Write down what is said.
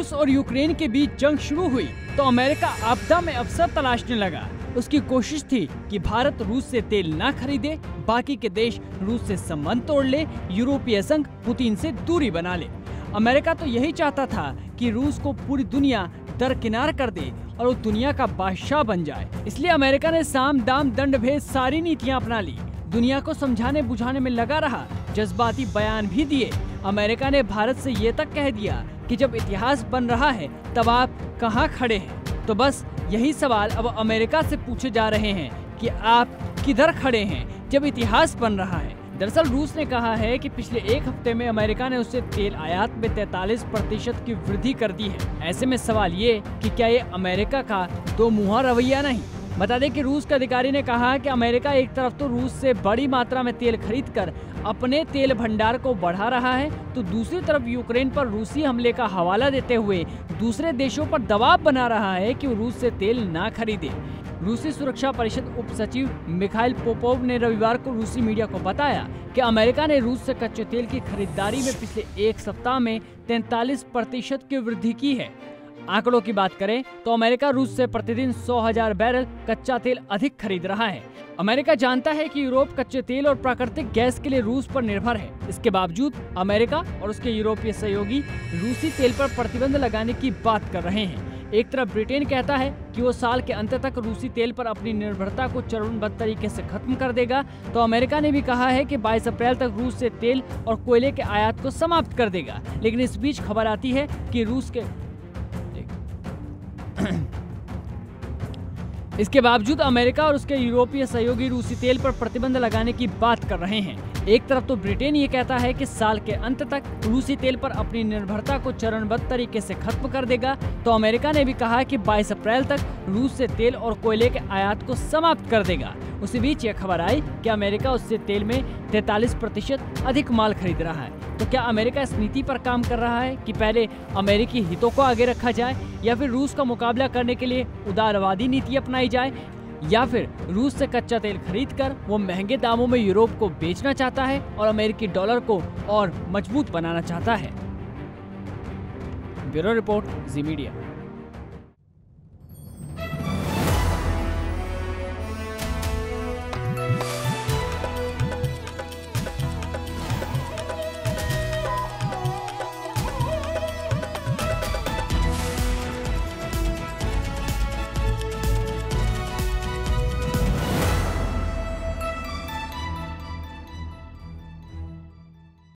रूस और यूक्रेन के बीच जंग शुरू हुई तो अमेरिका आपदा में अवसर तलाशने लगा। उसकी कोशिश थी कि भारत रूस से तेल ना खरीदे, बाकी के देश रूस से संबंध तोड़ ले, यूरोपीय संघ पुतिन से दूरी बना ले। अमेरिका तो यही चाहता था कि रूस को पूरी दुनिया दरकिनार कर दे और वो दुनिया का बादशाह बन जाए। इसलिए अमेरिका ने साम दाम दंड भेद सारी नीतियां अपना ली, दुनिया को समझाने बुझाने में लगा रहा, जज्बाती बयान भी दिए। अमेरिका ने भारत से ये तक कह दिया कि जब इतिहास बन रहा है तब आप कहाँ खड़े हैं। तो बस यही सवाल अब अमेरिका से पूछे जा रहे हैं कि आप किधर खड़े हैं जब इतिहास बन रहा है। दरअसल रूस ने कहा है कि पिछले एक हफ्ते में अमेरिका ने उससे तेल आयात में 43% की वृद्धि कर दी है। ऐसे में सवाल ये कि क्या ये अमेरिका का दो मुंहा रवैया नहीं। बता दें कि रूस के अधिकारी ने कहा कि अमेरिका एक तरफ तो रूस से बड़ी मात्रा में तेल खरीदकर अपने तेल भंडार को बढ़ा रहा है, तो दूसरी तरफ यूक्रेन पर रूसी हमले का हवाला देते हुए दूसरे देशों पर दबाव बना रहा है कि वो रूस से तेल ना खरीदे। रूसी सुरक्षा परिषद उप सचिव मिखाइल पोपोव ने रविवार को रूसी मीडिया को बताया कि अमेरिका ने रूस से कच्चे तेल की खरीदारी में पिछले एक सप्ताह में 43% की वृद्धि की है। आंकड़ों की बात करें तो अमेरिका रूस से प्रतिदिन 100,000 बैरल कच्चा तेल अधिक खरीद रहा है। अमेरिका जानता है कि यूरोप कच्चे तेल और प्राकृतिक गैस के लिए रूस पर निर्भर है। इसके बावजूद अमेरिका और उसके यूरोपीय सहयोगी रूसी तेल पर प्रतिबंध लगाने की बात कर रहे हैं। एक तरफ ब्रिटेन कहता है कि वो साल के अंत तक रूसी तेल पर अपनी निर्भरता को चरणबद्ध तरीके से खत्म कर देगा, तो अमेरिका ने भी कहा है कि 22 अप्रैल तक रूस से तेल और कोयले के आयात को समाप्त कर देगा। लेकिन इस बीच खबर आती है कि रूस के इसके बावजूद अमेरिका और उसके यूरोपीय सहयोगी रूसी तेल पर प्रतिबंध लगाने की बात कर रहे हैं। एक तरफ तो ब्रिटेन ये कहता है कि साल के अंत तक रूसी तेल पर अपनी निर्भरता को चरणबद्ध तरीके से खत्म कर देगा, तो अमेरिका ने भी कहा कि 22 अप्रैल तक रूस से तेल और कोयले के आयात को समाप्त कर देगा। उसी बीच यह खबर आई कि अमेरिका उससे तेल में 43% अधिक माल खरीद रहा है। तो क्या अमेरिका इस नीति पर काम कर रहा है कि पहले अमेरिकी हितों को आगे रखा जाए, या फिर रूस का मुकाबला करने के लिए उदारवादी नीति अपनाई जाए, या फिर रूस से कच्चा तेल खरीदकर वो महंगे दामों में यूरोप को बेचना चाहता है और अमेरिकी डॉलर को और मजबूत बनाना चाहता है। Bureau report, Zee media.